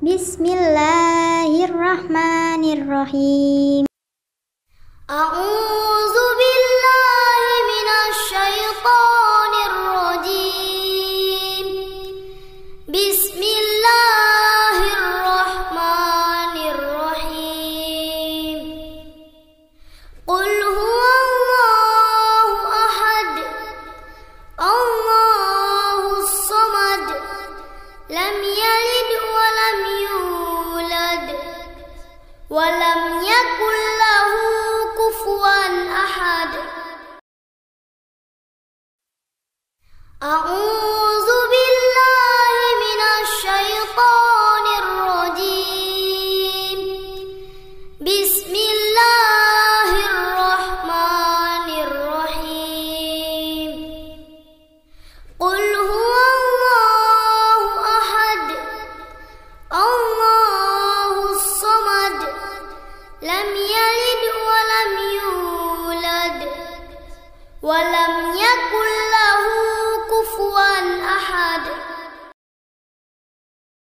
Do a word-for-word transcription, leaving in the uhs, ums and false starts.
Bismillahirrahmanirrahim. A'udzu billahi minasy syaithanir rajim. Bismillahirrahmanirrahim. Qul huwallahu ahad, Allahus samad, lam yalid wa lam yulad wa lam yakul lahu kufuwan ahad. A'udzu billahi minasy syaithanir rajim. Bismillahirrahmanirrahim. Qul huwallahu ahad, Allahus samad, lam yalid wa lam yulad wa lam yakul